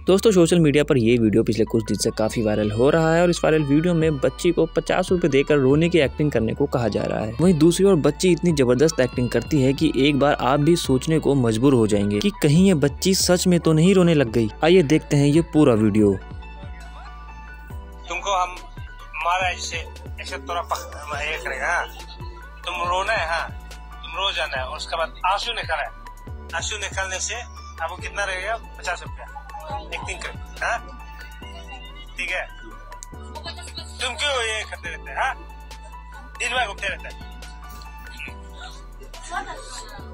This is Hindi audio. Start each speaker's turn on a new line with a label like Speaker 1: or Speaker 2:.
Speaker 1: दोस्तों सोशल मीडिया पर ये वीडियो पिछले कुछ दिन से काफी वायरल हो रहा है और इस वायरल वीडियो में बच्ची को 50 रुपए देकर रोने की एक्टिंग करने को कहा जा रहा है। वहीं दूसरी ओर बच्ची इतनी जबरदस्त एक्टिंग करती है कि एक बार आप भी सोचने को मजबूर हो जाएंगे कि कहीं ये बच्ची सच में तो नहीं रोने लग गई। आइए देखते हैं ये पूरा वीडियो।
Speaker 2: तुमको हम मारा ऐसे तोरा ये करेगा, तुम रोना है, हाँ तुम रो जाना है और उसके बाद आंसू निकाला है। आंसू निकालने से आपको कितना रहेगा? 50 रुपया एक्टिंग कर, हाँ ठीक है। तुम क्यों ये करते रहते हैं? हाँ दिन भर घूमते रहते हैं।